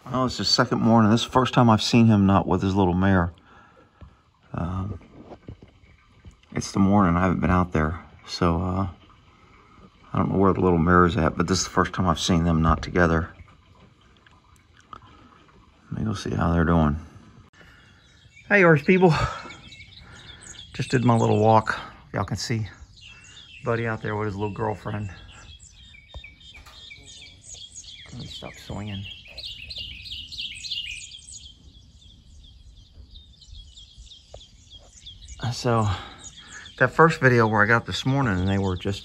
Oh, it's his second morning. This is the first time I've seen him not with his little mare. It's the morning. I haven't been out there, so I don't know where the little mare is at, but this is the first time I've seen them not together. Let me go see how they're doing. Hey, horse people. Just did my little walk. Y'all can see Buddy out there with his little girlfriend. Let me stop swinging. So that first video where I got this morning, and they were just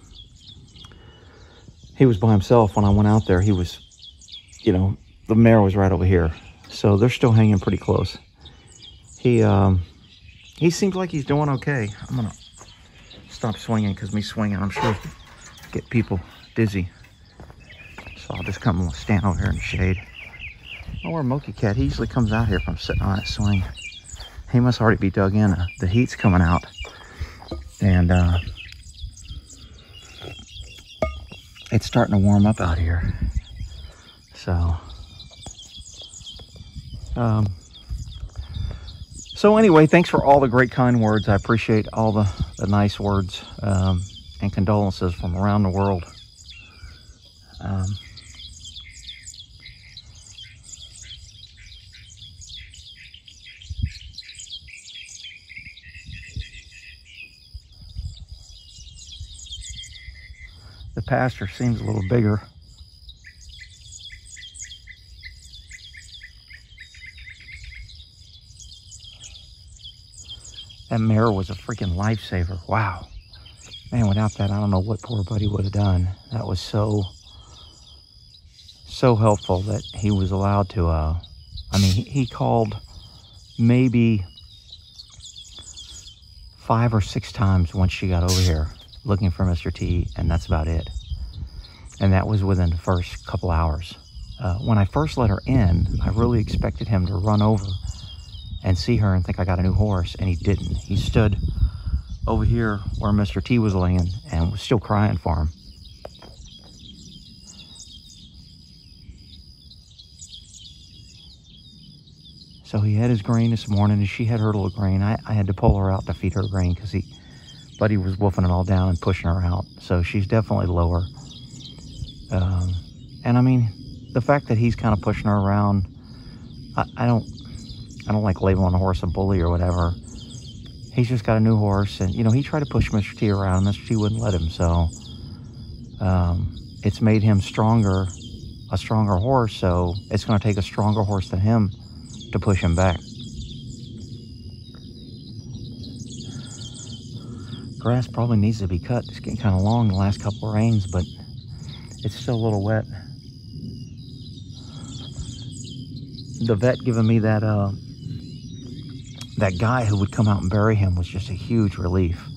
he was by himself. When I went out there, he was, you know, the mare was right over here, so they're still hanging pretty close. He seems like he's doing okay. I'm gonna stop swinging because me swinging, I'm sure, get people dizzy. So I'll just come and stand over here in the shade. Oh, where Moki Cat, he usually comes out here if I'm sitting on that swing. He must already be dug in. The heat's coming out, and it's starting to warm up out here. So anyway, thanks for all the great kind words. I appreciate all the nice words and condolences from around the world. The pasture seems a little bigger. That mare was a freaking lifesaver. Wow. Man, without that, I don't know what poor Buddy would have done. That was so helpful that he was allowed to, I mean, he called maybe 5 or 6 times once she got over here looking for Mr. T, and that's about it. And that was within the first couple hours. When I first let her in, I really expected him to run over and see her and think I got a new horse, and he didn't. He stood over here where Mr. T was laying and was still crying for him. So he had his grain this morning, and she had her little grain. I had to pull her out to feed her grain because Buddy was wolfing it all down and pushing her out. So she's definitely lower. And I mean, the fact that he's kind of pushing her around, I don't like labeling a horse a bully or whatever. He's just got a new horse, and you know, he tried to push Mr. T around, and Mr. T wouldn't let him. So it's made him stronger, a stronger horse. So it's going to take a stronger horse than him to push him back. Grass probably needs to be cut. It's getting kind of long the last couple of rains, but it's still a little wet. The vet giving me that that guy who would come out and bury him was just a huge relief.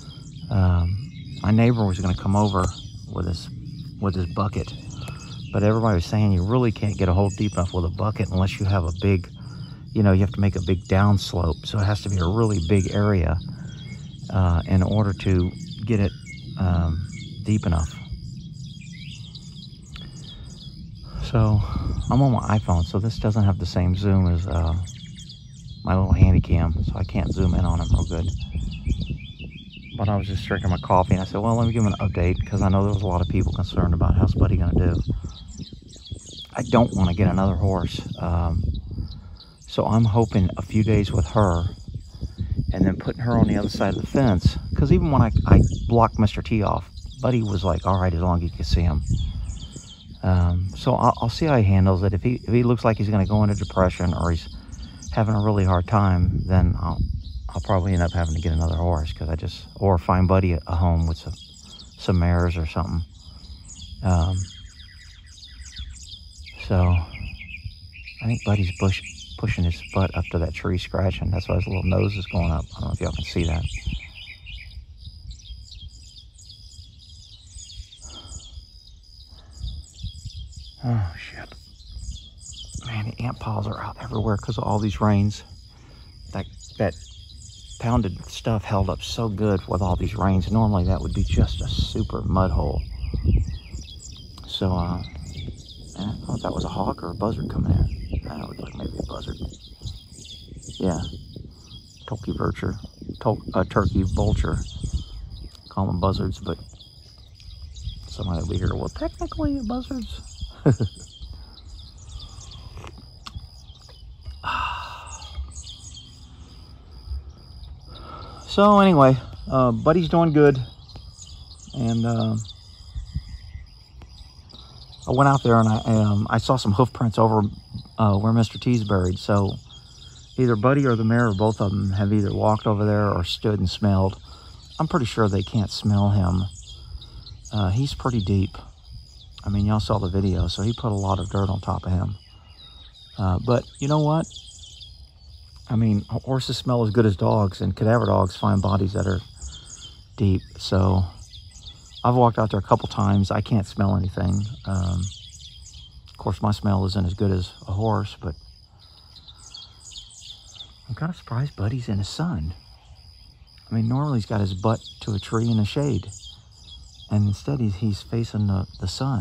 My neighbor was going to come over with his bucket, but everybody was saying you really can't get a hole deep enough with a bucket unless you have a big, you know, you have to make a big downslope. So it has to be a really big area in order to get it deep enough. So I'm on my iPhone, so this doesn't have the same zoom as my little handy cam, so I can't zoom in on it real good. But I was just drinking my coffee, and I said, well, let me give him an update, because I know there was a lot of people concerned about how's Buddy going to do. I don't want to get another horse, so I'm hoping a few days with her, and then putting her on the other side of the fence, because even when I blocked Mr. T off, Buddy was like, all right, as long as you can see him. So I'll see how he handles it. If he looks like he's going to go into depression, or he's having a really hard time, then I'll probably end up having to get another horse, because or find Buddy a home with some mares or something. So I think Buddy's pushing his butt up to that tree, scratching. That's why his little nose is going up. I don't know if y'all can see that. Oh shit, man, the ant piles are out everywhere because of all these rains. That pounded stuff held up so good with all these rains. Normally that would be just a super mud hole. So And I thought that was a hawk or a buzzard coming in. That looked like maybe a buzzard. Yeah. Turkey vulture. Call them buzzards, but somebody will be here. Well, technically, buzzards. So anyway, Buddy's doing good, and I went out there and I saw some hoof prints over where Mr. T's buried. So either Buddy or the mare, or both of them, have either walked over there or stood and smelled. I'm pretty sure they can't smell him. He's pretty deep. I mean, y'all saw the video, so he put a lot of dirt on top of him. But you know what? I mean, horses smell as good as dogs, and cadaver dogs find bodies that are deep. So I've walked out there a couple times. I can't smell anything. Of course, my smell isn't as good as a horse, but I'm kind of surprised Buddy's in the sun. I mean, normally he's got his butt to a tree in the shade, and instead he's facing the sun.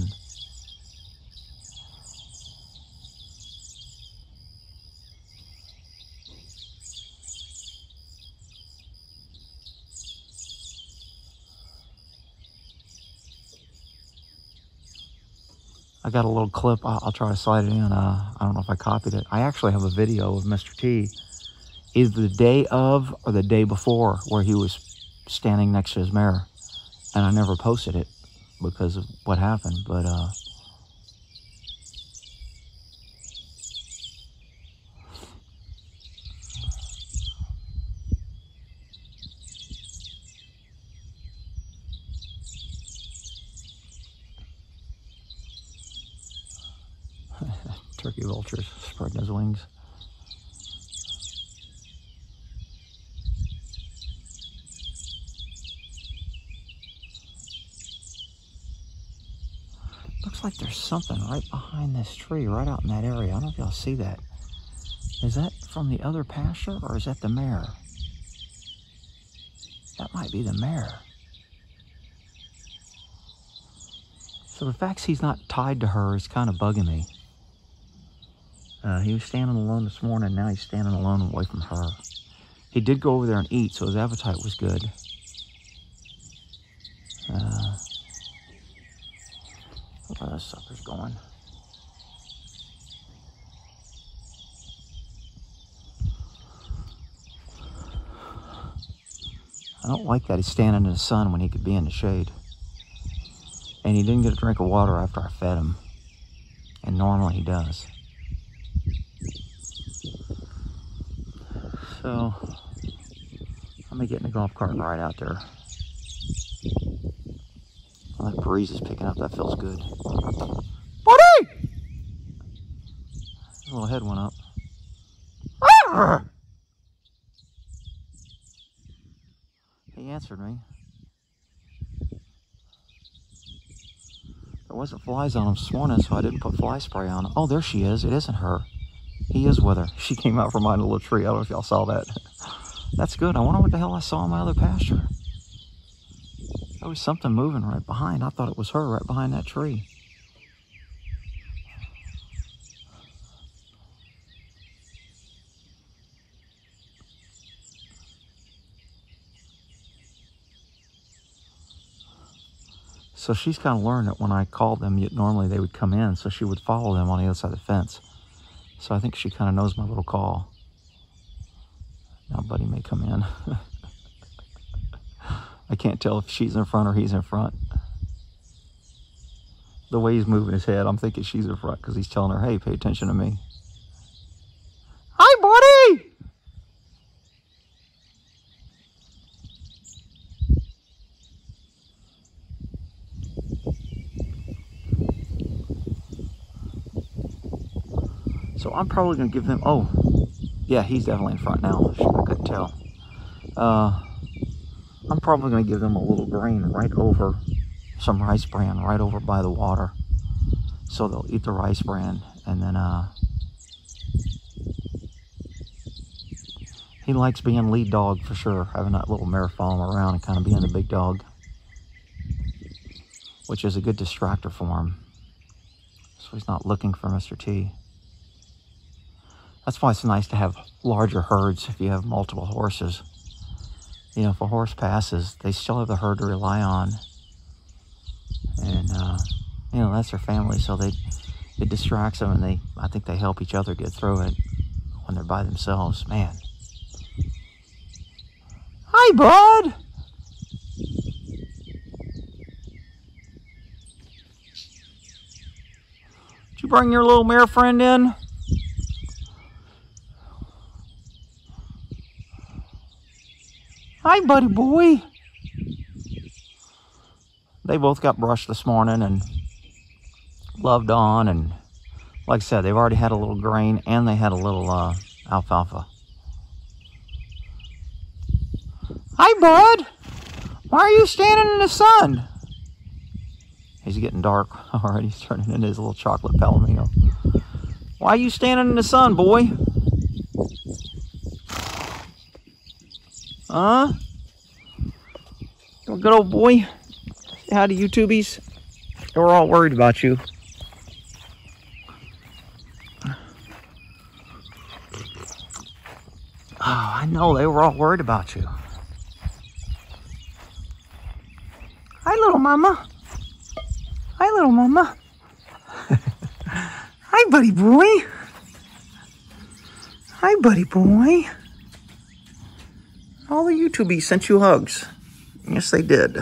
I got a little clip. I'll try to slide it in. I don't know if I copied it. I actually have a video of Mr. T, either the day of or the day before, where he was standing next to his mare. And I never posted it because of what happened. But turkey vultures spreading his wings. Looks like there's something right behind this tree, right out in that area. I don't know if y'all see that. Is that from the other pasture, or is that the mare? That might be the mare. So the fact he's not tied to her is kind of bugging me. He was standing alone this morning. Now he's standing alone away from her. He did go over there and eat, so his appetite was good. Where those suckers going? I don't like that he's standing in the sun when he could be in the shade. And he didn't get a drink of water after I fed him. And normally he does. So, let me get in the golf cart and ride out there. Well, that breeze is picking up. That feels good. Buddy! His little head went up. Arr! He answered me. There wasn't flies on him this morning, so I didn't put fly spray on him. Oh, there she is. It isn't her. He is with her. She came out from behind a little tree. I don't know if y'all saw that. That's good. I wonder what the hell I saw in my other pasture. There was something moving right behind. I thought it was her right behind that tree. So she's kind of learned that when I called them, normally they would come in, so she would follow them on the other side of the fence. So I think she kind of knows my little call. Now Buddy may come in. I can't tell if she's in front or he's in front. The way he's moving his head, I'm thinking she's in front because he's telling her, hey, pay attention to me. Hi, Buddy! So I'm probably going to give them... Oh, yeah, he's definitely in front now. I couldn't tell. I'm probably going to give them a little grain right over, some rice bran right over by the water. So they'll eat the rice bran. And then he likes being lead dog for sure. Having that little mare follow him around and kind of being the big dog. Which is a good distractor for him. so he's not looking for Mr. T. That's why it's nice to have larger herds if you have multiple horses. You know, if a horse passes, they still have the herd to rely on. And, you know, that's their family, so it distracts them, and I think they help each other get through it when they're by themselves. Man. Hi, bud! Did you bring your little mare friend in? Hi, buddy boy. They both got brushed this morning and loved on, and like I said, they've already had a little grain and they had a little alfalfa. Hi, bud. Why are you standing in the sun? He's getting dark already. He's turning into his little chocolate palomino. Why are you standing in the sun, boy? Huh? You a good old boy? Say hi to YouTubies. They were all worried about you. Oh, I know. They were all worried about you. Hi, little mama. Hi, little mama. Hi, buddy boy. Hi, buddy boy. All the YouTubies sent you hugs. Yes, they did.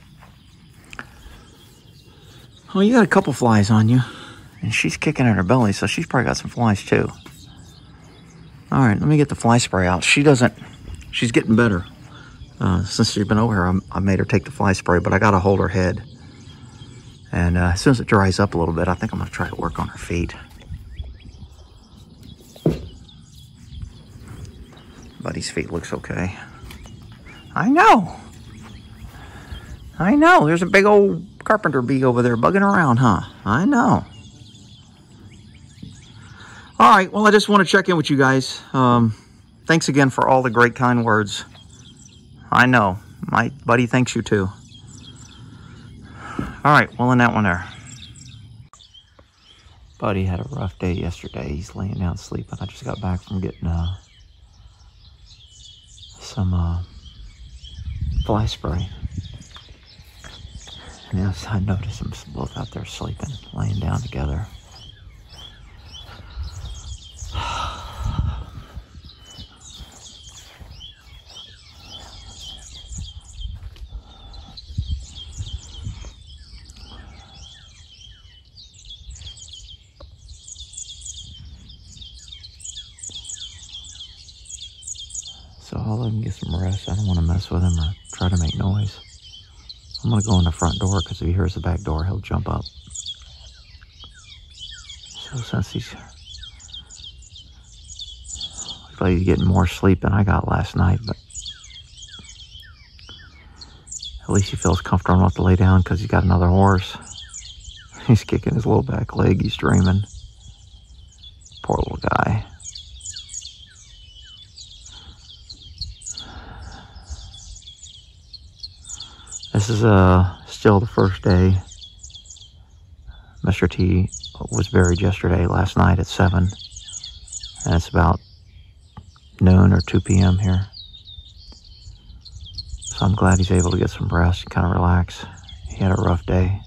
Well, you got a couple flies on you. And she's kicking at her belly, so she's probably got some flies too. All right, let me get the fly spray out. She's getting better. Since she's been over here, I made her take the fly spray, but I got to hold her head. And as soon as it dries up a little bit, I think I'm going to try to work on her feet. Buddy's feet looks okay. I know. I know. There's a big old carpenter bee over there bugging around, huh? I know. All right. Well, I just want to check in with you guys. Thanks again for all the great, kind words. I know. My buddy thanks you too. All right. Well, in that one there. Buddy had a rough day yesterday. He's laying down sleeping. I just got back from getting some fly spray. And yes, I noticed them both out there sleeping, laying down together. So I'll let him get some rest. I don't want to mess with him or try to make noise. I'm going to go in the front door because if he hears the back door, he'll jump up. So since he's like he's getting more sleep than I got last night, but at least he feels comfortable enough to lay down because he's got another horse. He's kicking his little back leg. He's dreaming. Poor little guy. This is still the first day. Mr. T was buried yesterday, last night at 7. And it's about noon or 2 p.m. here. So I'm glad he's able to get some rest and kind of relax. He had a rough day.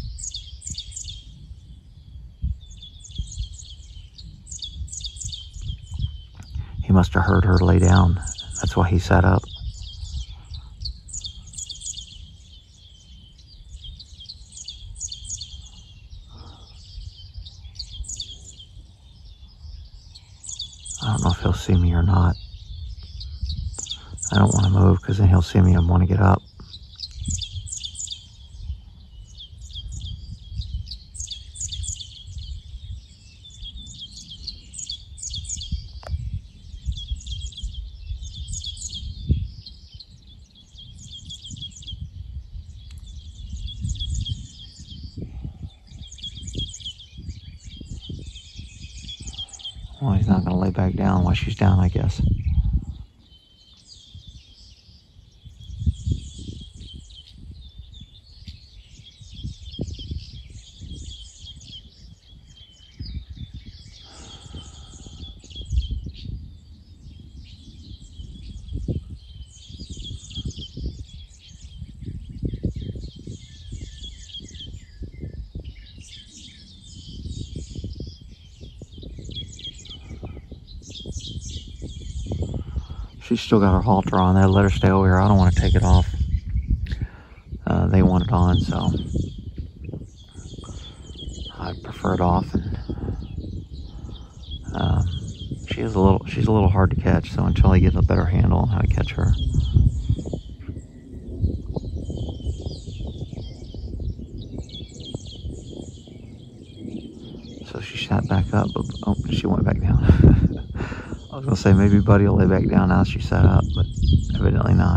He must have heard her lay down. That's why he sat up. I don't know if he'll see me or not. I don't want to move because then he'll see me and want to get up. Well, he's not going to lay back down while she's down, I guess. She's still got her halter on there. Let her stay over here. I don't want to take it off. They want it on, so I prefer it off. And she's a little hard to catch. So until I get a better handle on how to catch her. So she sat back up, but oh, she went back down. I was gonna say maybe Buddy will lay back down now she sat up, but evidently not.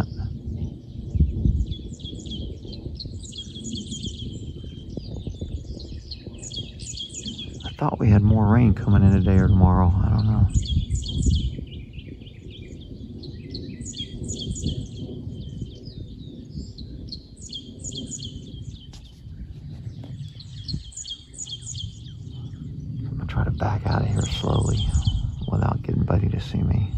I thought we had more rain coming in today or tomorrow. I don't know. I'm gonna try to back out of here slowly without getting Buddy to see me.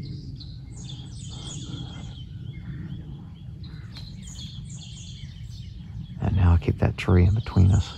And now I'll keep that tree in between us.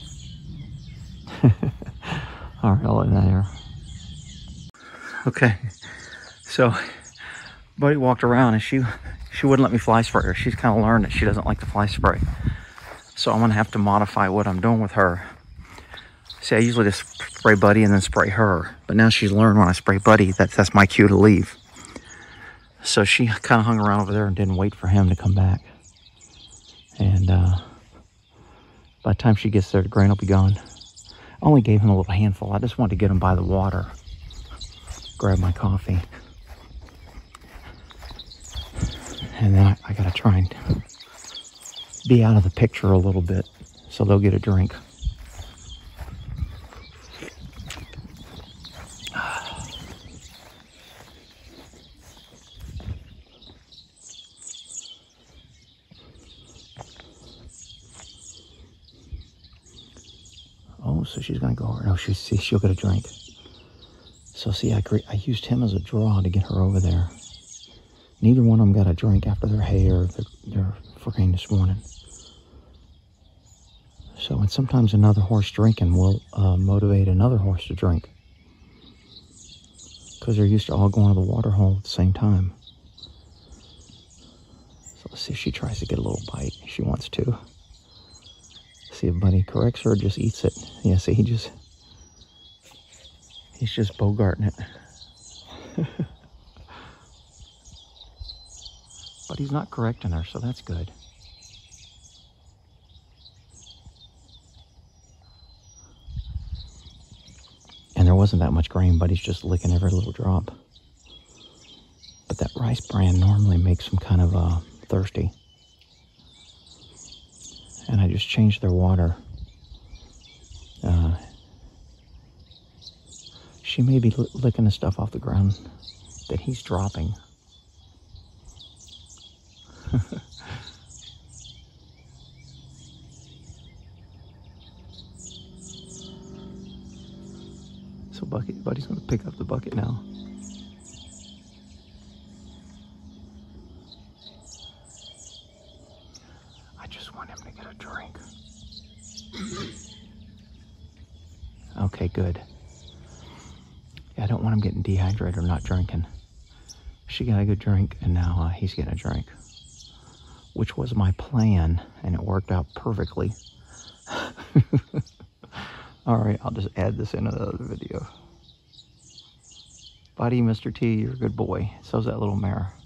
All right, I'll let that here. Okay, so Buddy walked around and she wouldn't let me fly spray her. She's kind of learned that she doesn't like to fly spray. So I'm gonna have to modify what I'm doing with her. See, I usually just spray Buddy and then spray her. But now she's learned when I spray Buddy, that's my cue to leave. So she kind of hung around over there and didn't wait for him to come back. And by the time she gets there, the grain will be gone. I only gave him a little handful. I just wanted to get him by the water. Grab my coffee. And then I gotta try and be out of the picture a little bit so they'll get a drink. Oh, so she's gonna go over. No, she'll get a drink. So see, I used him as a draw to get her over there. Neither one of them got a drink after their hay or their frame this morning. So, and sometimes another horse drinking will motivate another horse to drink. Because they're used to all going to the water hole at the same time. So let's see if she tries to get a little bite. She wants to. See if Buddy corrects her or just eats it. Yeah, see, he's just bogarting it. But he's not correcting her, so that's good. And there wasn't that much grain, but he's just licking every little drop. But that rice bran normally makes them kind of thirsty. And I just changed their water. She may be licking the stuff off the ground that he's dropping. So Buddy's gonna pick up the bucket now. I just want him to get a drink. Okay, good. Yeah, I don't want him getting dehydrated or not drinking. She got a good drink, and now he's getting a drink. Which was my plan, and it worked out perfectly. Alright, I'll just add this into the other video. Buddy, Mr. T, you're a good boy. So's that little mare.